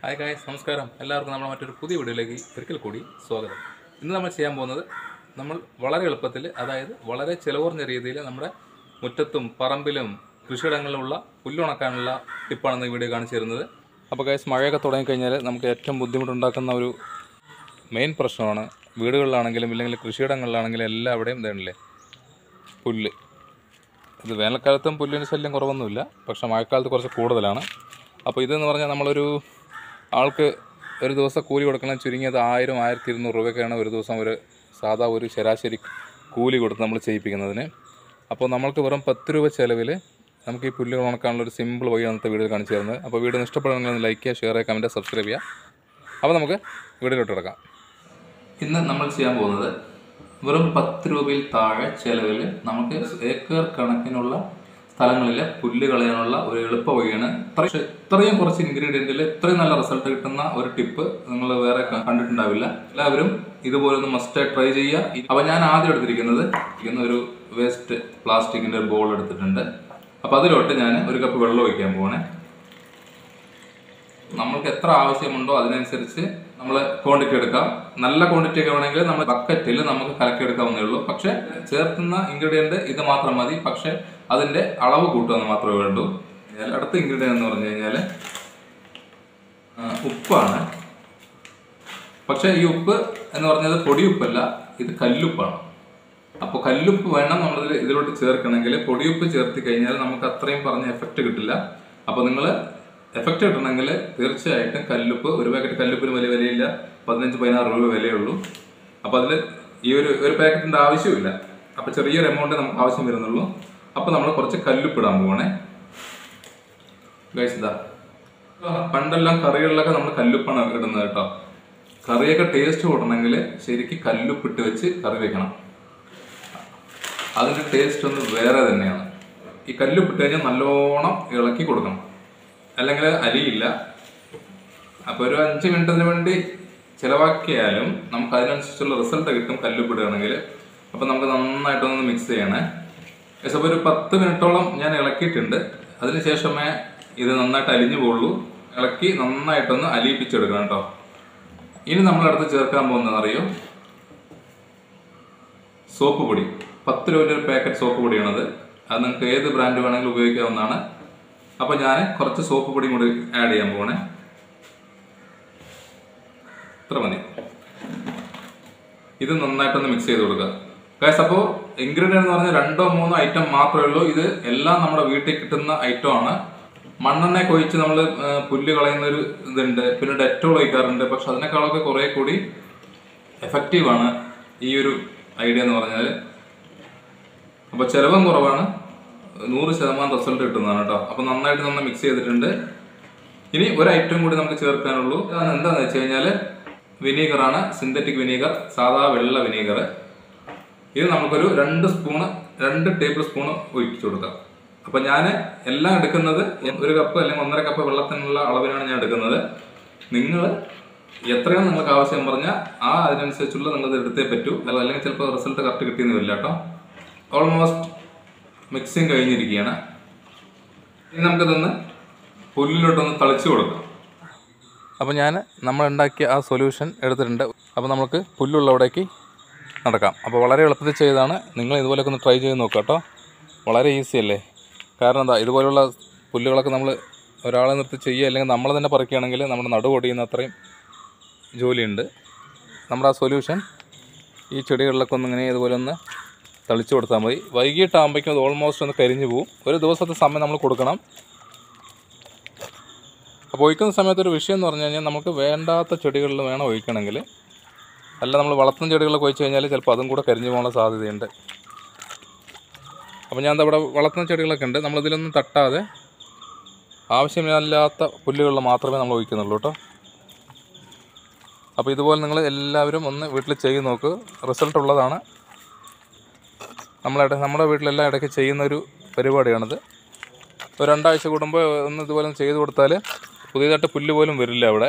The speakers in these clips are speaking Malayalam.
ഹായ് ഗായ്സ്, നമസ്കാരം. എല്ലാവർക്കും നമ്മുടെ മറ്റൊരു പുതിയ വീഡിയോയിലേക്ക് ഒരിക്കൽ കൂടി സ്വാഗതം. ഇന്ന് നമ്മൾ ചെയ്യാൻ പോകുന്നത് നമ്മൾ വളരെ എളുപ്പത്തിൽ, അതായത് വളരെ ചിലവുറഞ്ഞ രീതിയിൽ നമ്മുടെ മുറ്റത്തും പറമ്പിലും കൃഷിയിടങ്ങളിലുള്ള പുല്ലുണക്കാനുള്ള ടിപ്പാണ് ഈ വീഡിയോ കാണിച്ചു തരുന്നത്. അപ്പോൾ ഗായ്സ്, മഴയൊക്കെ തുടങ്ങിക്കഴിഞ്ഞാൽ നമുക്ക് ഏറ്റവും ബുദ്ധിമുട്ടുണ്ടാക്കുന്ന ഒരു മെയിൻ പ്രശ്നമാണ് വീടുകളിലാണെങ്കിലും ഇല്ലെങ്കിൽ കൃഷിയിടങ്ങളിലാണെങ്കിലും എല്ലാവിടെയും ഇതാണല്ലേ പുല്ല്. ഇത് വേനൽക്കാലത്തും പുല്ലിന് ശല്യം കുറവൊന്നുമില്ല, പക്ഷേ മഴക്കാലത്ത് കുറച്ച് കൂടുതലാണ്. അപ്പോൾ ഇതെന്ന് പറഞ്ഞാൽ നമ്മളൊരു ആൾക്ക് ഒരു ദിവസം കൂലി കൊടുക്കണം, ചുരുങ്ങിയത് 1000-1200 രൂപയൊക്കെയാണ് ഒരു ദിവസം ഒരു ശരാശരി കൂലി കൊടുത്ത് നമ്മൾ ചെയ്യിപ്പിക്കുന്നതിന്. അപ്പോൾ നമ്മൾക്ക് വെറും 10 രൂപ ചിലവിൽ നമുക്ക് ഈ പുല്ല് ഉണക്കാനുള്ള ഒരു സിമ്പിൾ വഴി അന്നത്തെ വീഡിയോ കാണിച്ചു തരുന്നത്. അപ്പോൾ വീഡിയോ ഇഷ്ടപ്പെടുകയാണെങ്കിൽ ലൈക്ക് ചെയ്യുക, ഷെയർ ചെയ്യുക, കമൻറ്റ്, സബ്സ്ക്രൈബ് ചെയ്യുക. അപ്പോൾ നമുക്ക് വീഡിയോയിലോട്ട് കിടക്കാം. ഇന്ന് നമ്മൾ ചെയ്യാൻ പോകുന്നത് വെറും 10 രൂപയിൽ താഴെ ചിലവിൽ നമുക്ക് ഏക്കർ കണക്കിനുള്ള സ്ഥലങ്ങളിലെ പുല്ല് കളയാനുള്ള ഒരു എളുപ്പ വഴിയാണ്. പക്ഷേ ഇത്രയും കുറച്ച് ഇൻഗ്രീഡിയൻറ്റിൽ ഇത്രയും നല്ല റിസൾട്ട് കിട്ടുന്ന ഒരു ടിപ്പ് നിങ്ങൾ വേറെ കണ്ടിട്ടുണ്ടാവില്ല. എല്ലാവരും ഇതുപോലെ ഒന്ന് മസ്റ്റ് ട്രൈ ചെയ്യുക. അപ്പോൾ ഞാൻ ആദ്യം എടുത്തിരിക്കുന്നത് ഒരു വേസ്റ്റ് പ്ലാസ്റ്റിക്കിൻ്റെ ഒരു ബോൾ എടുത്തിട്ടുണ്ട്. അപ്പോൾ അതിലോട്ട് ഞാൻ 1 കപ്പ് വെള്ളം ഒഴിക്കാൻ പോകണേ. നമ്മൾക്ക് എത്ര ആവശ്യമുണ്ടോ അതിനനുസരിച്ച് നമ്മൾ ക്വാണ്ടിറ്റി എടുക്കാം. നല്ല ക്വാണ്ടിറ്റി ഒക്കെ വേണമെങ്കിൽ നമ്മൾ ബക്കറ്റിൽ നമുക്ക് കലക്കിയെടുക്കാവുന്നേ ഉള്ളൂ. പക്ഷെ ചേർത്തുന്ന ഇൻഗ്രീഡിയൻറ്റ് ഇത് മാത്രം മതി. പക്ഷെ അതിൻ്റെ അളവ് കൂട്ടുമെന്ന് മാത്രമേ വേണ്ടൂ. അടുത്ത ഇൻഗ്രീഡിയൻ്റ് എന്ന് പറഞ്ഞു കഴിഞ്ഞാൽ ഉപ്പാണ്. പക്ഷെ ഈ ഉപ്പ് എന്ന് പറഞ്ഞത് പൊടിയുപ്പല്ല, ഇത് കല്ലുപ്പാണ്. അപ്പോൾ കല്ലുപ്പ് വേണം നമ്മൾ ഇതിലോട്ട് ചേർക്കണമെങ്കിൽ. പൊടിയുപ്പ് ചേർത്തി കഴിഞ്ഞാൽ നമുക്ക് അത്രയും പറഞ്ഞ എഫക്റ്റ് കിട്ടില്ല. അപ്പോൾ നിങ്ങൾ എഫക്റ്റ് കിട്ടണമെങ്കിൽ തീർച്ചയായിട്ടും കല്ലുപ്പ്, ഒരു പാക്കറ്റ് കല്ലുപ്പിന് വലിയ വിലയില്ല, 15-16 രൂപ വിലയുള്ളൂ. അപ്പോൾ അതിൽ ഈ ഒരു പാക്കറ്റിൻ്റെ ആവശ്യമില്ല. അപ്പോൾ ചെറിയൊരു എമൗണ്ട് നമുക്ക് ആവശ്യം വരുന്നുള്ളൂ. അപ്പോൾ നമ്മൾ കുറച്ച് കല്ലുപ്പ് ഇടാൻ പോകണേ ഗൈസ്. ഇതാ, പണ്ടെല്ലാം കറികളിലൊക്കെ നമ്മൾ കല്ലുപ്പാണ് ഇടുന്നത് കേട്ടോ. കറിയൊക്കെ ടേസ്റ്റ് കൂട്ടണമെങ്കിൽ ശരിക്കും കല്ലുപ്പിട്ട് വെച്ച് കറി വെക്കണം. അതിൻ്റെ ടേസ്റ്റ് ഒന്ന് വേറെ തന്നെയാണ്. ഈ കല്ലുപ്പിട്ട് കഴിഞ്ഞാൽ നല്ലോണം ഇളക്കി കൊടുക്കണം, അല്ലെങ്കിൽ അലിയില്ല. അപ്പോൾ ഒരു 5 മിനിറ്റിന് വേണ്ടി ചിലവാക്കിയാലും നമുക്ക് അതിനനുസരിച്ചുള്ള റിസൾട്ട് കിട്ടും കല്ലുപ്പിടുകയാണെങ്കിൽ. അപ്പോൾ നമുക്ക് നന്നായിട്ടൊന്ന് മിക്സ് ചെയ്യണേ. അപ്പോൾ ഒരു 10 മിനിറ്റോളം ഞാൻ ഇളക്കിയിട്ടുണ്ട്. അതിനുശേഷമേ ഇത് നന്നായിട്ട് അലിഞ്ഞു പോകുള്ളൂ. ഇളക്കി നന്നായിട്ടൊന്ന് അലിയിപ്പിച്ചെടുക്കണം കേട്ടോ. ഇനി നമ്മളടുത്ത് ചേർക്കാൻ പോകുന്നത് അറിയോ? സോപ്പ് പൊടി. 10 രൂപയുടെ ഒരു പാക്കറ്റ് സോപ്പ് പൊടിയാണത്. അത് നിങ്ങൾക്ക് ഏത് ബ്രാൻഡ് വേണമെങ്കിലും ഉപയോഗിക്കാവുന്നതാണ്. അപ്പോൾ ഞാൻ കുറച്ച് സോപ്പ് പൊടിയും കൂടി ആഡ് ചെയ്യാൻ പോകണേ. ഇത്ര മതി. ഇത് നന്നായിട്ടൊന്ന് മിക്സ് ചെയ്ത് കൊടുക്കുക ഗൈസ്. അപ്പോൾ ഇൻഗ്രീഡിയൻ്റ് എന്ന് പറഞ്ഞാൽ 2-3 ഐറ്റം മാത്രമേ ഉള്ളൂ. ഇത് എല്ലാം നമ്മുടെ വീട്ടിൽ കിട്ടുന്ന ഐറ്റമാണ്. മണ്ണെണ്ണ കൊഴിച്ച് നമ്മൾ പുല്ല് കളയുന്നൊരു ഇതുണ്ട്, പിന്നെ ഡെറ്റോൾ ഒഴിക്കാറുണ്ട്. പക്ഷെ അതിനേക്കാളൊക്കെ കുറേ കൂടി എഫക്റ്റീവാണ് ഈ ഒരു ഐഡിയ എന്ന് പറഞ്ഞാൽ. അപ്പോൾ ചിലവും കുറവാണ്, 100% റിസൾട്ട് കിട്ടുന്നതാണ് കേട്ടോ. അപ്പോൾ നന്നായിട്ട് നമ്മൾ മിക്സ് ചെയ്തിട്ടുണ്ട്. ഇനി ഒരു ഐറ്റം കൂടി നമുക്ക് ചേർക്കാനുള്ളൂ. എന്താണെന്ന് വെച്ച് കഴിഞ്ഞാൽ വിനീഗറാണ്. സിന്തറ്റിക് വിനീഗർ, സാധാ വെള്ള വിനീഗർ. ഇത് നമുക്കൊരു 2 ടേബിൾ സ്പൂൺ ഒഴിച്ചു കൊടുക്കാം. അപ്പം ഞാൻ എല്ലാം എടുക്കുന്നത് 1 കപ്പ് അല്ലെങ്കിൽ 1.5 കപ്പ് വെള്ളത്തിനുള്ള അളവിനാണ് ഞാൻ എടുക്കുന്നത്. നിങ്ങൾ എത്രയാണ് നിങ്ങൾക്ക് ആവശ്യം പറഞ്ഞാൽ അതിനനുസരിച്ചുള്ള നിങ്ങളത് എടുത്തേ പറ്റൂ. അല്ലെങ്കിൽ ചിലപ്പോൾ റിസൾട്ട് കറക്റ്റ് കിട്ടിയെന്ന് വരില്ല കേട്ടോ. ഓൾമോസ്റ്റ് മിക്സിങ് കഴിഞ്ഞിരിക്കുകയാണ്. ഇനി നമുക്കിതൊന്ന് പുല്ലിലോട്ടൊന്ന് തളിച്ച് കൊടുക്കാം. അപ്പോൾ നമ്മൾ ഉണ്ടാക്കിയ ആ സൊല്യൂഷൻ എടുത്തിട്ടുണ്ട്. അപ്പോൾ നമുക്ക് പുല്ലുള്ളവിടേക്ക് നടക്കാം. അപ്പോൾ വളരെ എളുപ്പത്തിൽ ചെയ്തതാണ്. നിങ്ങൾ ഇതുപോലെയൊക്കെ ഒന്ന് ട്രൈ ചെയ്ത് നോക്കുക കേട്ടോ. വളരെ ഈസി അല്ലേ? കാരണം എന്താ, ഇതുപോലുള്ള പുല്ലുകളൊക്കെ നമ്മൾ ഒരാളെ നിർത്തി ചെയ്യുക, അല്ലെങ്കിൽ നമ്മൾ തന്നെ പറിക്കുകയാണെങ്കിൽ നമ്മുടെ നടുവൊടിയുന്ന അത്രയും ജോലിയുണ്ട്. നമ്മുടെ ആ സൊല്യൂഷൻ ഈ ചെടികളിലൊക്കെ ഇങ്ങനെ ഇതുപോലെ ഒന്ന് തളിച്ചു കൊടുത്താൽ മതി. വൈകിട്ടാകുമ്പോഴേക്കും അത് ഓൾമോസ്റ്റ് ഒന്ന് കരിഞ്ഞു പോകും. ഒരു ദിവസത്തെ സമയം നമ്മൾ കൊടുക്കണം. അപ്പോൾ ഒഴിക്കുന്ന സമയത്തൊരു വിഷയം എന്ന് പറഞ്ഞു കഴിഞ്ഞാൽ നമുക്ക് വേണ്ടാത്ത ചെടികളിൽ വേണം ഒഴിക്കണമെങ്കിൽ. അല്ല, നമ്മൾ വളർത്തുന്ന ചെടികളൊക്കെ ഒഴിച്ച് കഴിഞ്ഞാൽ ചിലപ്പോൾ അതും കൂടെ കരിഞ്ഞു പോകാനുള്ള സാധ്യതയുണ്ട്. അപ്പോൾ ഞാൻ ഇവിടെ വളർത്തുന്ന ചെടികളൊക്കെ ഉണ്ട്. നമ്മളിതിലൊന്നും തട്ടാതെ ആവശ്യമില്ലാത്ത പുല്ലുകളിൽ മാത്രമേ നമ്മൾ ഒഴിക്കുന്നുള്ളൂ കേട്ടോ. അപ്പോൾ ഇതുപോലെ നിങ്ങൾ എല്ലാവരും ഒന്ന് വീട്ടിൽ ചെയ്ത് നോക്ക്. റിസൾട്ട് ഉള്ളതാണ്. നമ്മുടെ വീട്ടിലെല്ലാം ഇടയ്ക്ക് ചെയ്യുന്നൊരു പരിപാടിയാണിത്. ഒരു 2 ആഴ്ച കൂടുമ്പോൾ ഒന്ന് ഇതുപോലെ ചെയ്ത് കൊടുത്താൽ പുതിയതായിട്ട് പുല്ല് പോലും വരില്ല അവിടെ.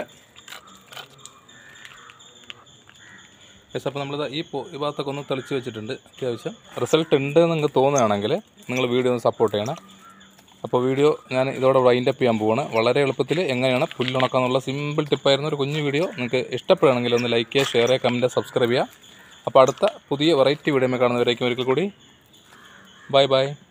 അപ്പോൾ നമ്മളിത് ഈ ഭാഗത്തൊക്കെ ഒന്ന് തെളിച്ച് വെച്ചിട്ടുണ്ട്. അത്യാവശ്യം റിസൾട്ട് ഉണ്ട് എന്ന് നിങ്ങൾക്ക് തോന്നുകയാണെങ്കിൽ നിങ്ങൾ വീഡിയോ ഒന്ന് സപ്പോർട്ട് ചെയ്യണം. അപ്പോൾ വീഡിയോ ഞാൻ ഇതോടെ വൈൻഡപ്പ് ചെയ്യാൻ പോവാണ്. വളരെ എളുപ്പത്തിൽ എങ്ങനെയാണ് പുല്ലുണക്കുക എന്നുള്ള സിമ്പിൾ ടിപ്പായിരുന്ന ഒരു കുഞ്ഞു വീഡിയോ. നിങ്ങൾക്ക് ഇഷ്ടപ്പെടുകയാണെങ്കിൽ ഒന്ന് ലൈക്ക് ചെയ്യുക, ഷെയർ ചെയ്യുക, കമൻറ്റ്, സബ്സ്ക്രൈബ് ചെയ്യുക. അപ്പോൾ അടുത്ത പുതിയ വെറൈറ്റി വീഡിയോ കാണുന്നവരേക്കും ഒരിക്കൽ കൂടി ബൈ ബൈ.